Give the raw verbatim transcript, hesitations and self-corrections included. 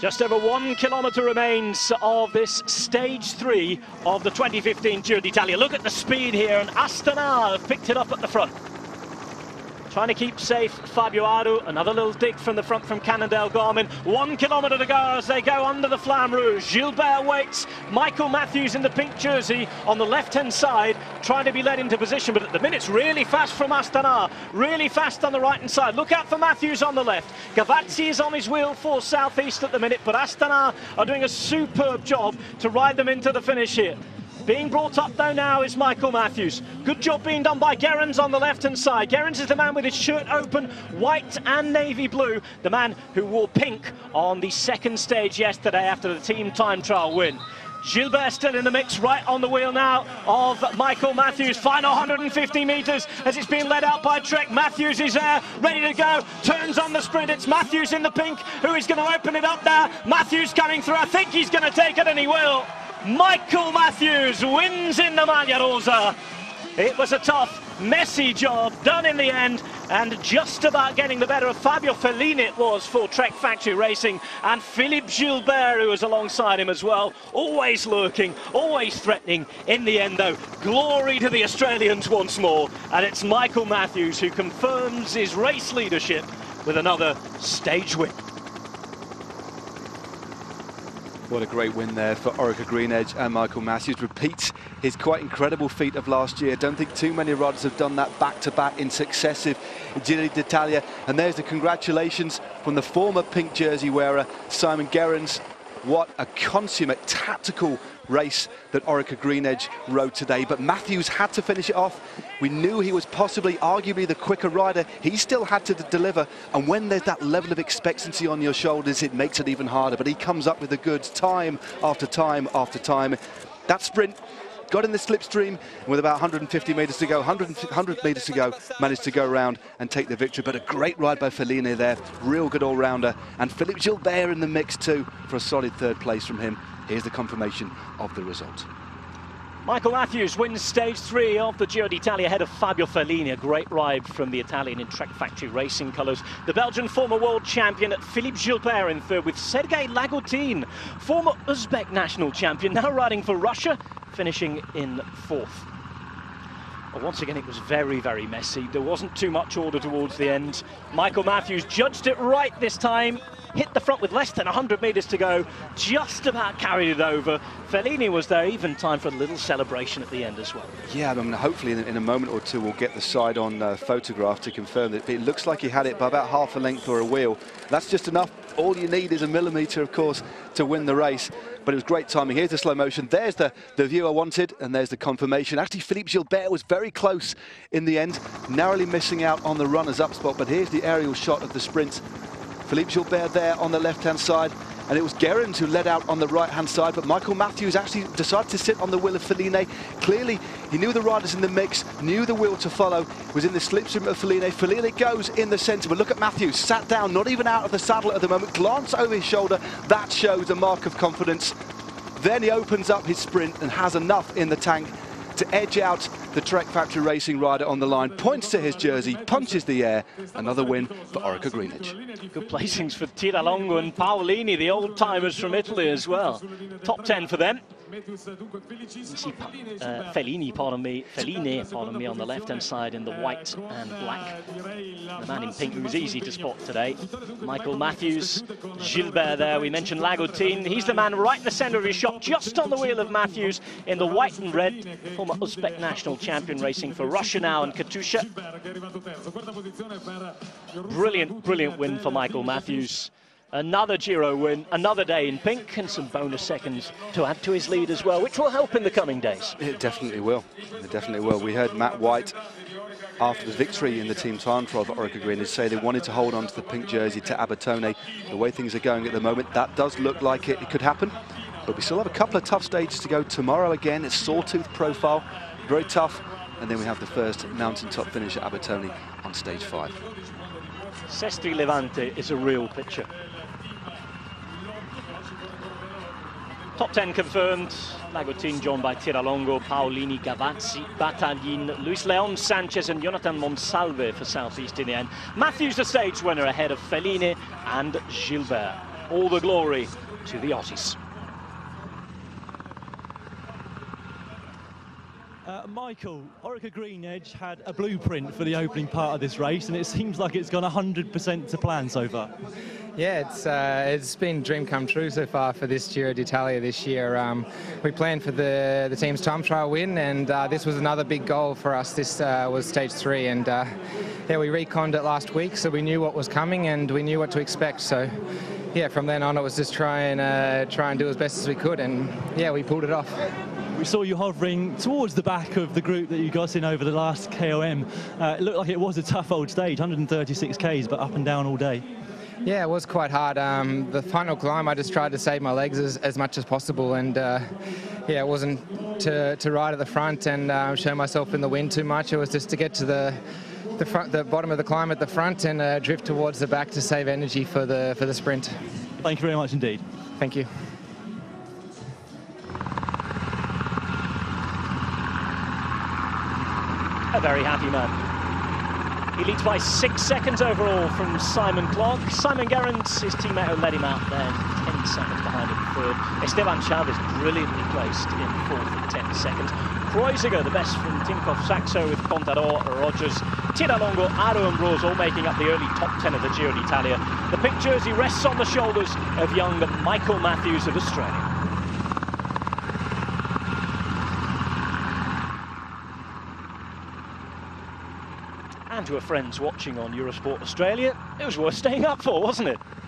Just over one kilometre remains of this stage three of the twenty fifteen Giro d'Italia. Look at the speed here, and Astana have picked it up at the front. Trying to keep safe Fabio Aru. Another little dig from the front from Cannondale Garmin. One kilometre to go as they go under the Flamme Rouge. Gilbert waits. Michael Matthews in the pink jersey on the left-hand side, trying to be led into position. But at the minute, it's really fast from Astana. Really fast on the right-hand side. Look out for Matthews on the left. Gazzetta is on his wheel for Southeast at the minute, but Astana are doing a superb job to ride them into the finish here. Being brought up though now is Michael Matthews. Good job being done by Gerrans on the left-hand side. Gerrans is the man with his shirt open, white and navy blue. The man who wore pink on the second stage yesterday after the team time trial win. Gilbert still in the mix, right on the wheel now of Michael Matthews. Final one hundred fifty metres as it's being led out by Trek. Matthews is there, ready to go, turns on the sprint. It's Matthews in the pink who is going to open it up there. Matthews coming through, I think he's going to take it, and he will. Michael Matthews wins in the Maglia Rosa. It was a tough, messy job done in the end, and just about getting the better of Fabio Fellini it was for Trek Factory Racing, and Philippe Gilbert, who was alongside him as well, always lurking, always threatening. In the end though, glory to the Australians once more, and it's Michael Matthews who confirms his race leadership with another stage win. What a great win there for Orica Green Edge, and Michael Matthews repeats his quite incredible feat of last year. Don't think too many riders have done that back-to-back in successive Giro d'Italia. And there's the congratulations from the former pink jersey wearer, Simon Gerrans. What a consummate tactical race that Orica Green Edge rode today, but Matthews had to finish it off. We knew he was possibly, arguably, the quicker rider. He still had to deliver, and when there's that level of expectancy on your shoulders, it makes it even harder. But he comes up with the goods time after time after time. That sprint got in the slipstream, and with about one hundred fifty metres to go, one hundred metres to go, managed to go around and take the victory. But a great ride by Fellini there, real good all-rounder, and Philippe Gilbert in the mix too for a solid third place from him. Here's the confirmation of the result. Michael Matthews wins stage three of the Giro d'Italia ahead of Fabio Fellini. A great ride from the Italian in Trek Factory Racing colours. The Belgian former world champion Philippe Gilbert in third, with Sergei Lagoutin, former Uzbek national champion, now riding for Russia, finishing in fourth. Well, once again, it was very, very messy. There wasn't too much order towards the end. Michael Matthews judged it right this time. Hit the front with less than one hundred metres to go. Just about carried it over. Fellini was there, even time for a little celebration at the end as well. Yeah, I mean, hopefully in, in a moment or two we'll get the side-on uh, photograph to confirm that it looks like he had it by about half a length or a wheel. That's just enough. All you need is a millimetre, of course, to win the race. But it was great timing. Here's the slow motion. There's the, the view I wanted, and there's the confirmation. Actually, Philippe Gilbert was very close in the end, narrowly missing out on the runners-up spot. But here's the aerial shot of the sprint. Philippe Gilbert there on the left-hand side, and it was Gerrans who led out on the right-hand side, but Michael Matthews actually decided to sit on the wheel of Fellini. Clearly, he knew the riders in the mix, knew the wheel to follow, was in the slipstream of Fellini. Fellini goes in the centre, but look at Matthews, sat down, not even out of the saddle at the moment, glance over his shoulder. That shows a mark of confidence. Then he opens up his sprint and has enough in the tank to edge out the Trek Factory Racing rider on the line, points to his jersey, punches the air. Another win for Orica Green Edge. Good placings for Tiralongo and Paolini, the old-timers from Italy as well. Top ten for them. You see uh, Fellini, pardon me, Fellini, pardon me, on the left-hand side in the white and black. The man in pink who was easy to spot today. Michael Matthews, Gilbert there. We mentioned Lagoutin. He's the man right in the centre of his shot, just on the wheel of Matthews in the white and red. Former Uzbek national champion racing for Russia now, and Katusha. Brilliant, brilliant win for Michael Matthews. Another Giro win, another day in pink, and some bonus seconds to add to his lead as well, which will help in the coming days. It definitely will. It definitely will. We heard Matt White, after the victory in the team time trial for Orica Green Edge, say they wanted to hold on to the pink jersey to Abbatone. The way things are going at the moment, that does look like it, it could happen. But we still have a couple of tough stages to go tomorrow again. It's sawtooth profile, very tough. And then we have the first mountaintop finish at Abbatone on stage five. Sestri Levante is a real picture. Top ten confirmed. Lagoutin joined by Tiralongo, Paolini, Gavazzi, Bataglin, Luis Leon Sanchez and Jonathan Monsalve for Southeast in the end. Matthews the stage winner ahead of Fellini and Gilbert. all the glory to the Aussies. Uh, Michael, Orica Green Edge had a blueprint for the opening part of this race, and it seems like it's gone one hundred percent to plan so far. Yeah, it's uh, it's been a dream come true so far for this Giro d'Italia this year. Um, we planned for the the team's time trial win, and uh, this was another big goal for us. This uh, was stage three, and uh, yeah, we reconned it last week, so we knew what was coming and we knew what to expect. So yeah, from then on, it was just try and uh, try and do as best as we could, and yeah, we pulled it off. We saw you hovering towards the back of the group that you got in over the last K O M. Uh, it looked like it was a tough old stage, one hundred thirty-six Ks, but up and down all day. Yeah, it was quite hard. Um, the final climb, I just tried to save my legs as, as much as possible, and uh, yeah, it wasn't to, to ride at the front and uh, show myself in the wind too much. It was just to get to the the, front, the bottom of the climb at the front and uh, drift towards the back to save energy for the for the sprint. Thank you very much indeed. Thank you. A very happy man. He leads by six seconds overall from Simon Clark. Simon Gerrans, his teammate, who led him out then, ten seconds behind him third. Esteban Chavez brilliantly placed in fourth at ten seconds. Kreuziger, the best from Tinkoff Saxo with Contador, Rogers, Tiralongo, Aro and Rose all making up the early top ten of the Giro d'Italia. The pink jersey rests on the shoulders of young Michael Matthews of Australia. And to our friends watching on Eurosport Australia, it was worth staying up for, wasn't it?